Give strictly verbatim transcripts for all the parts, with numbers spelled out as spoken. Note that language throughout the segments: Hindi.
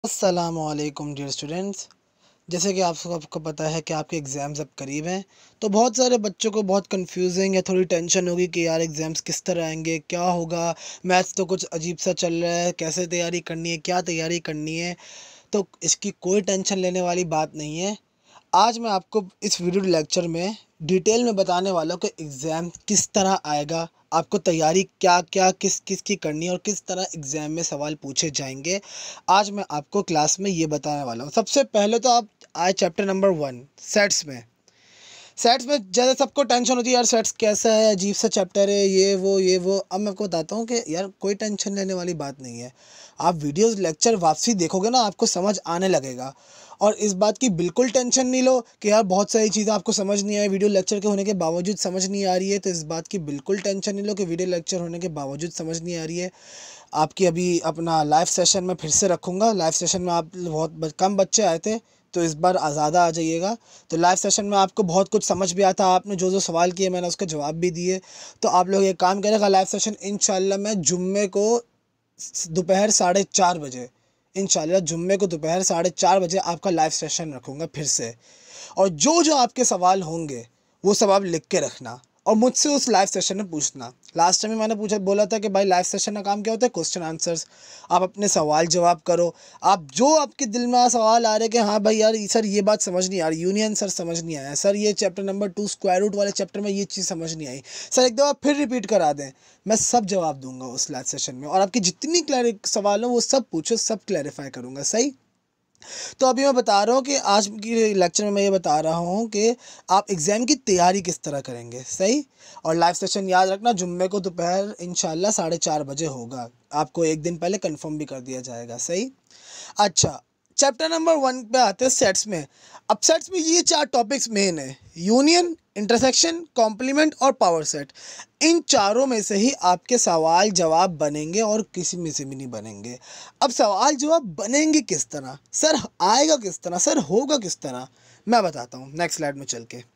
अस्सलामुअलैकुम डियर स्टूडेंट्स। जैसे कि आप सबको पता है कि आपके एग्ज़ाम्स अब करीब हैं, तो बहुत सारे बच्चों को बहुत कन्फ्यूजिंग या थोड़ी टेंशन होगी कि यार एग्ज़ाम्स किस तरह आएंगे, क्या होगा। मैथ्स तो कुछ अजीब सा चल रहा है, कैसे तैयारी करनी है, क्या तैयारी करनी है। तो इसकी कोई टेंशन लेने वाली बात नहीं है। आज मैं आपको इस वीडियो लेक्चर में डिटेल में बताने वाला हूँ कि एग्ज़ाम किस तरह आएगा, आपको तैयारी क्या क्या किस किस की करनी है और किस तरह एग्ज़ाम में सवाल पूछे जाएंगे। आज मैं आपको क्लास में ये बताने वाला हूँ। सबसे पहले तो आप आए चैप्टर नंबर वन सेट्स में। सेट्स में ज़्यादा सबको टेंशन होती है, यार सेट्स कैसा है, अजीब सा चैप्टर है, ये वो ये वो। अब मैं आपको बताता हूँ कि यार कोई टेंशन लेने वाली बात नहीं है। आप वीडियोस लेक्चर वापसी देखोगे ना, आपको समझ आने लगेगा। और इस बात की बिल्कुल टेंशन नहीं लो कि यार बहुत सारी चीज़ें आपको समझ नहीं आई, वीडियो लेक्चर के होने के बावजूद समझ नहीं आ रही है। तो इस बात की बिल्कुल टेंशन नहीं लो कि वीडियो लेक्चर होने के बावजूद समझ नहीं आ रही है। आपकी अभी अपना लाइव सेशन में फिर से रखूँगा। लाइव सेशन में आप बहुत कम बच्चे आए थे, तो इस बार ज़्यादा आ जाइएगा। तो लाइव सेशन में आपको बहुत कुछ समझ भी आता, आपने जो जो सवाल किए मैंने उसके जवाब भी दिए। तो आप लोग एक काम करेगा, लाइव सेशन इंशाल्लाह मैं जुम्मे को दोपहर साढ़े चार बजे इंशाल्लाह जुम्मे को दोपहर साढ़े चार बजे आपका लाइव सेशन रखूँगा फिर से। और जो जो आपके सवाल होंगे वो सब आप लिख के रखना और मुझसे उस लाइव सेशन में पूछना। लास्ट टाइम मैंने पूछा बोला था कि भाई लाइव सेशन का काम क्या होता है, क्वेश्चन आंसर्स। आप अपने सवाल जवाब करो, आप जो आपके दिल में सवाल आ रहे कि हाँ भाई यार सर ये बात समझ नहीं आ रही, यूनियन सर समझ नहीं आया, सर ये chapter number two square root वाले चैप्टर में ये चीज़ समझ नहीं आई, सर एक दफ़ा फिर रिपीट करा दें। मैं सब जवाब दूंगा उस लाइव सेशन में और आपकी जितनी क्लैरि सवाल हो वो सब पूछो, सब क्लैरिफाई करूँगा। सही। तो अभी मैं बता रहा हूँ कि आज की लेक्चर में मैं ये बता रहा हूँ कि आप एग्ज़ाम की तैयारी किस तरह करेंगे। सही। और लाइव सेशन याद रखना जुम्मे को दोपहर इंशाल्लाह साढ़े चार बजे होगा, आपको एक दिन पहले कंफर्म भी कर दिया जाएगा। सही। अच्छा, चैप्टर नंबर वन पे आते हैं सेट्स में। अब सेट्स में ये चार टॉपिक्स मेन है, यूनियन, इंटरसेक्शन, कॉम्प्लीमेंट और पावर सेट। इन चारों में से ही आपके सवाल जवाब बनेंगे और किसी में से भी नहीं बनेंगे। अब सवाल जवाब बनेंगे किस तरह, सर आएगा किस तरह, सर होगा किस तरह, मैं बताता हूँ नेक्स्ट स्लाइड में चल के।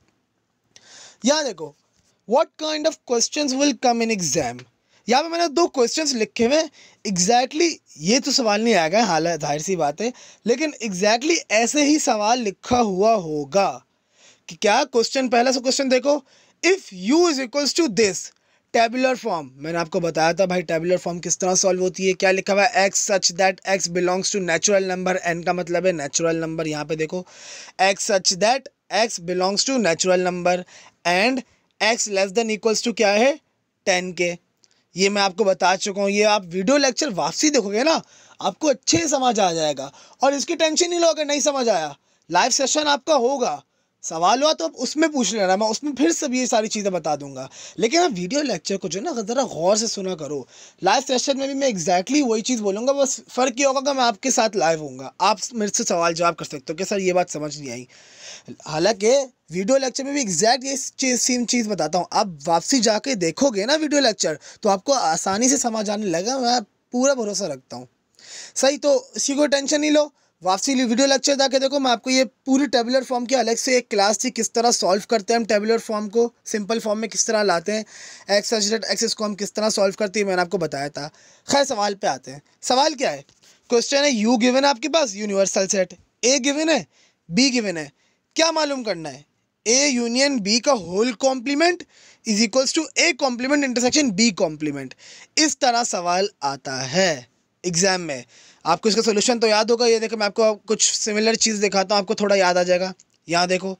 यहाँ देखो, what kind of questions will come in exam. यहाँ पे मैंने दो क्वेश्चंस लिखे हुए। एग्जैक्टली ये तो सवाल नहीं आएगा, हालांकि जाहिर सी बात है, लेकिन एग्जैक्टली ऐसे ही सवाल लिखा हुआ होगा कि क्या क्वेश्चन, पहला सा क्वेश्चन देखो, if u is equals to this tabular form. मैंने आपको बताया था भाई टेबुलर फॉर्म किस तरह सॉल्व होती है। क्या लिखा हुआ है, x such that x belongs to natural number, n का मतलब है नेचुरल नंबर। यहाँ पे देखो x such that x belongs to natural number and x less than equals to क्या है, टेन के। ये मैं आपको बता चुका हूँ, ये आप वीडियो लेक्चर वापसी देखोगे ना आपको अच्छे से समझ आ जाएगा। और इसकी टेंशन नहीं लो अगर नहीं समझ आया, लाइव सेशन आपका होगा, सवाल हुआ तो आप उसमें पूछ लेना, मैं उसमें फिर सब ये सारी चीज़ें बता दूंगा। लेकिन आप वीडियो लेक्चर को जो ना ज़रा गौर से सुना करो। लाइव सेशन में भी मैं एग्जैक्टली वही चीज़ बोलूँगा, बस फ़र्क ये होगा कि मैं आपके साथ लाइव हूँगा, आप मेरे से सवाल जवाब कर सकते हो कि सर ये बात समझ नहीं आई। हालांकि वीडियो लेक्चर में भी एग्जैक्ट ये चीज़ सेम चीज़ बताता हूँ। आप वापसी जाके देखोगे ना वीडियो लेक्चर तो आपको आसानी से समझ आने लगेगा, मैं पूरा भरोसा रखता हूँ। सही। तो इसी को टेंशन नहीं लो, वापसी वीडियो लेक्चर जाके देखो। मैं आपको ये पूरी टेबुलर फॉर्म की अलग से एक क्लास थी, किस तरह सॉल्व करते हैं हम टेबुलर फॉर्म को, सिंपल फॉर्म में किस तरह लाते हैं, एक्स सच दैट एक्स को हम किस तरह सॉल्व करते हैं, मैंने आपको बताया था। खैर सवाल पे आते हैं। सवाल क्या है, क्वेश्चन है यू गिवन है आपके पास यूनिवर्सल सेट, ए गिवन है, बी गिवन है। क्या मालूम करना है, ए यूनियन बी का whole complement is equals to A complement intersection B complement. इस तरह सवाल आता है एग्जाम में। आपको इसका सोल्यूशन तो याद होगा। ये देखो मैं आपको कुछ सिमिलर चीज़ दिखाता हूँ, आपको थोड़ा याद आ जाएगा। यहाँ देखो,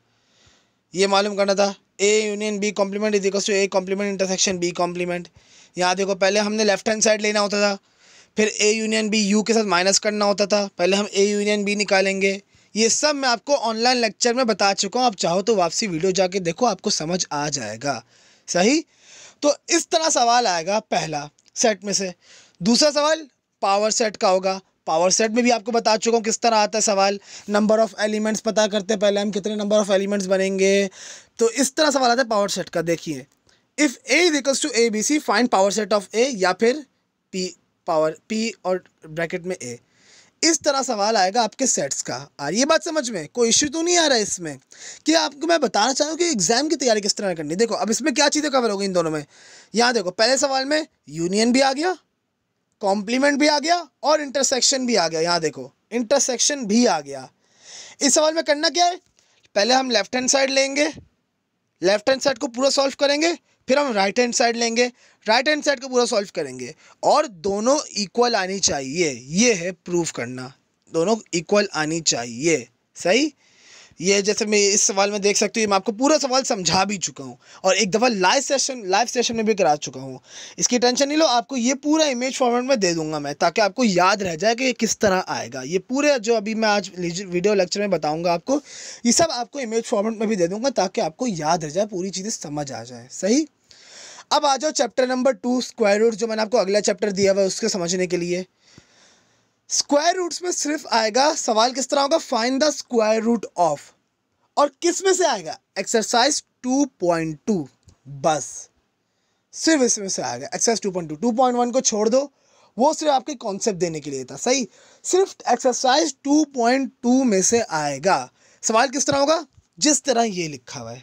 ये मालूम करना था, A union B complement is equals to A complement intersection B complement. यहाँ देखो पहले हमने लेफ्ट हैंड साइड लेना होता था, फिर ए यूनियन बी यू के साथ माइनस करना होता था, पहले हम ए यूनियन बी निकालेंगे। ये सब मैं आपको ऑनलाइन लेक्चर में बता चुका हूँ, आप चाहो तो वापसी वीडियो जाके देखो, आपको समझ आ जाएगा। सही। तो इस तरह सवाल आएगा पहला सेट में से। दूसरा सवाल पावर सेट का होगा। पावर सेट में भी आपको बता चुका हूँ किस तरह आता है सवाल। नंबर ऑफ एलिमेंट्स पता करते हैं पहले हम, कितने नंबर ऑफ एलिमेंट्स बनेंगे। तो इस तरह सवाल आता है पावर सेट का। देखिए, if A is equals to A B C find power set of A, या फिर पी पावर पी और ब्रैकेट में ए। इस तरह सवाल आएगा आपके सेट्स का। आ रही है बात समझ में, कोई इश्यू तो नहीं आ रहा है इसमें। कि आपको मैं बताना चाहूँ कि एग्जाम की तैयारी किस तरह करनी। देखो अब इसमें क्या चीज़ें कवर होगी इन दोनों में। यहाँ देखो पहले सवाल में यूनियन भी आ गया, कॉम्प्लीमेंट भी आ गया और इंटरसेक्शन भी आ गया। यहाँ देखो इंटरसेक्शन भी आ गया। इस सवाल में करना क्या है, पहले हम लेफ्ट हैंड साइड लेंगे, लेफ्ट हैंड साइड को पूरा सॉल्व करेंगे, फिर हम राइट हैंड साइड लेंगे, राइट हैंड साइड को पूरा सॉल्व करेंगे, और दोनों इक्वल आनी चाहिए। ये है प्रूफ करना, दोनों इक्वल आनी चाहिए। सही, ये जैसे मैं इस सवाल में देख सकती हूँ, मैं आपको पूरा सवाल समझा भी चुका हूँ और एक दफ़ा लाइव सेशन लाइव सेशन में भी करा चुका हूँ। इसकी टेंशन नहीं लो, आपको ये पूरा इमेज फॉर्मेट में दे दूंगा मैं, ताकि आपको याद रह जाए कि किस तरह आएगा। ये पूरे जो अभी मैं आज वीडियो लेक्चर में बताऊँगा आपको, ये सब आपको इमेज फॉर्मेट में भी दे दूँगा, ताकि आपको याद रह जाए, पूरी चीज़ें समझ आ जाए। सही, अब आ जाओ chapter number two, square root, जो मैंने आपको अगला चैप्टर दिया हुआ है उसके समझने के लिए। स्क्वायर रूट्स में सिर्फ आएगा सवाल किस तरह होगा, find the square root of, और किस में से आएगा, एक्सरसाइज टू पॉइंट टू, बस सिर्फ इसमें से आएगा exercise two point two. Two point one को छोड़ दो, वो सिर्फ आपके कॉन्सेप्ट देने के लिए था। सही, सिर्फ एक्सरसाइज टू पॉइंट टू में से आएगा। सवाल किस तरह होगा, जिस तरह ये लिखा हुआ है,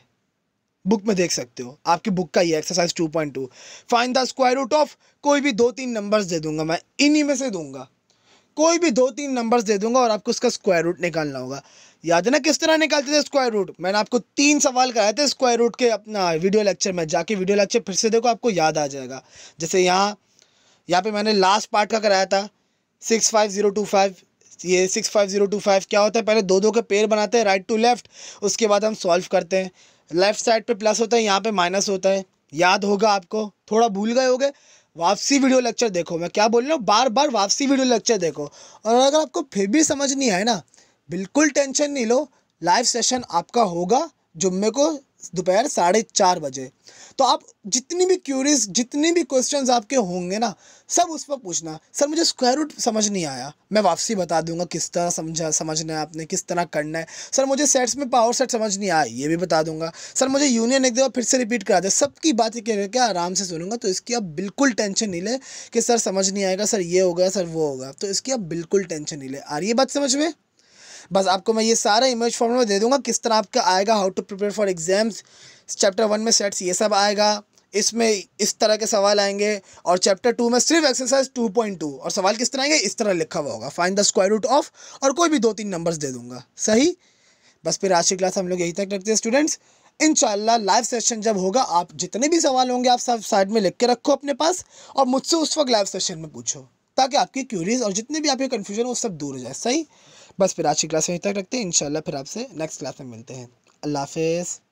बुक में देख सकते हो, आपकी बुक का ये exercise two point two, find the square root of, कोई भी दो तीन नंबर्स दे दूंगा मैं, इन्हीं में से दूंगा, कोई भी दो तीन नंबर्स दे दूंगा और आपको उसका स्क्वायर रूट निकालना होगा। याद है ना किस तरह निकालते थे स्क्वायर रूट, मैंने आपको तीन सवाल कराए थे स्क्वायर रूट के अपना वीडियो लेक्चर में, जाके वीडियो लेक्चर फिर से देखो, आपको याद आ जाएगा। जैसे यहाँ यहाँ पे मैंने लास्ट पार्ट का कराया था six five zero two five, ये six five zero two five क्या होता है, पहले दो दो के पेयर बनाते हैं राइट टू लेफ्ट, उसके बाद हम सॉल्व करते हैं। लेफ्ट साइड पे प्लस होता है, यहाँ पे माइनस होता है, याद होगा आपको, थोड़ा भूल गए होगे, वापसी वीडियो लेक्चर देखो, मैं क्या बोल रहा हूँ, बार बार वापसी वीडियो लेक्चर देखो। और अगर आपको फिर भी समझ नहीं आए ना, बिल्कुल टेंशन नहीं लो, लाइव सेशन आपका होगा जुम्मे को दोपहर साढ़े चार बजे। तो आप जितनी भी क्यूरीज, जितनी भी क्वेश्चंस आपके होंगे ना, सब उस पर पूछना, सर मुझे स्क्वायर रूट समझ नहीं आया, मैं वापसी बता दूंगा किस तरह समझा समझना है आपने, किस तरह करना है। सर मुझे सेट्स में पावर सेट समझ नहीं आया, ये भी बता दूंगा। सर मुझे यूनियन एक दो फिर से रिपीट करा दे, सबकी बातें कह क्या आराम से सुनूंगा। तो इसकी आप बिल्कुल टेंशन नहीं ले कि सर समझ नहीं आएगा, सर ये होगा, सर वो होगा, तो इसकी आप बिल्कुल टेंशन नहीं ले। आ रही है बात समझ में? बस आपको मैं ये सारा इमेज फॉर्म में दे दूंगा, किस तरह आपका आएगा, how to prepare for exams. Chapter one में सेट्स ये सब आएगा, इसमें इस तरह के सवाल आएंगे, और चैप्टर टू में सिर्फ एक्सरसाइज टू पॉइंट टू, और सवाल किस तरह आएंगे, इस तरह लिखा हुआ होगा, find the square root of, और कोई भी दो तीन नंबर्स दे दूंगा। सही, बस फिर आज की क्लास हम लोग यही तक रखते हैं स्टूडेंट्स। इंशाल्लाह लाइव सेशन जब होगा, आप जितने भी सवाल होंगे आप सब साइड में लिख के रखो अपने पास, और मुझसे उस वक्त लाइव सेशन में पूछो, ताकि आपकी क्यूरीज और जितने भी आपके कन्फ्यूजन वो सब दूर हो जाए। सही, बस फिर आज की क्लास में यहीं तक रखते हैं, इंशाल्लाह फिर आपसे नेक्स्ट क्लास में मिलते हैं। अल्लाह हाफिज़।